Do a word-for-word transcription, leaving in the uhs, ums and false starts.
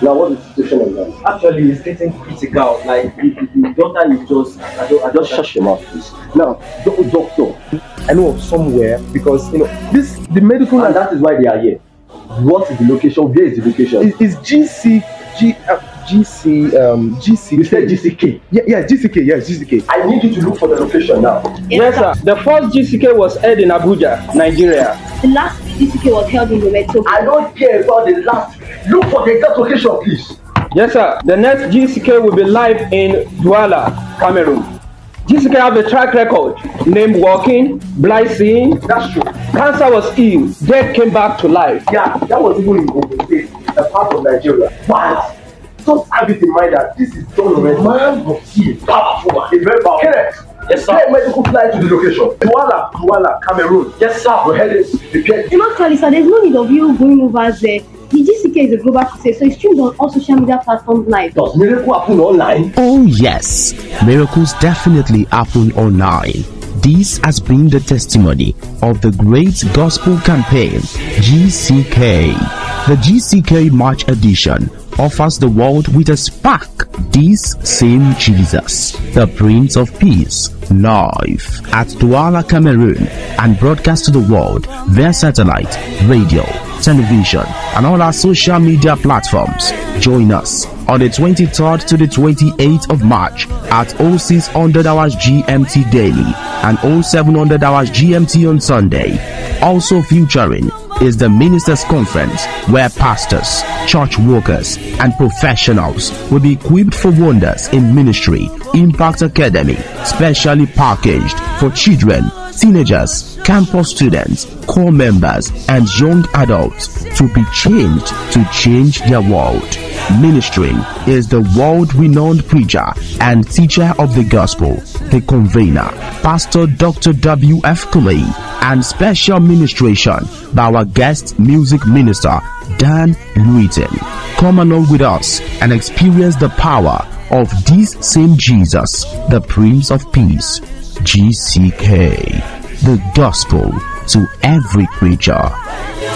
Now, what is the situation on that? Actually, it's getting critical. Like, the, the, the daughter is just, I don't, I Just shut your mouth, please. Now, do- doctor, I know of somewhere because you know this the medical and that is why they are here. What is the location? Where is the location? Is, is G C G uh, G C um G C K? You said G C K. Yeah, yeah, G C K. Yeah, G C K. I need you to look for the location now. Yes, sir. The first G C K was held in Abuja, Nigeria. The last G C K was held in Lometo. I don't care about the last. Look for the exact location, please. Yes, sir. The next G C K will be live in Douala, Cameroon. G C K have a track record named walking, blind seeing. That's true. Cancer was healed, death came back to life. Yeah, that was even in Ogun State, a part of Nigeria. But just have it in mind that this is done already. Man of steel, powerful, a very powerful. Correct. Yes, sir. Let medical fly to the location. Douala, Douala, Cameroon. Yes, sir. We're headed prepared. You know, Charlie, sir, there's no need of you going over there. The G C K is a global crusade, so it streams on all social media platforms live. Does miracle happen online? Oh yes, miracles definitely happen online. This has been the testimony of the great gospel campaign G C K. The G C K March edition offers the world with a spark this same Jesus, the Prince of Peace, live at Douala, Cameroon, and broadcast to the world via satellite, radio, television, and all our social media platforms. Join us on the twenty-third to the twenty-eighth of March at oh six hundred hours G M T daily and oh seven hundred hours G M T on Sunday. Also featuring is the Ministers' Conference, where pastors, church workers, and professionals will be equipped for wonders in ministry. Impact Academy, specially packaged for children, teenagers, campus students, core members, and young adults to be changed to change their world. Ministering is the world-renowned preacher and teacher of the gospel, the convener, Pastor Doctor W F Kulei, and special ministration by our guest music minister, Dan Luitin. Come along with us and experience the power of this same Jesus, the Prince of Peace. G C K, the gospel to every creature.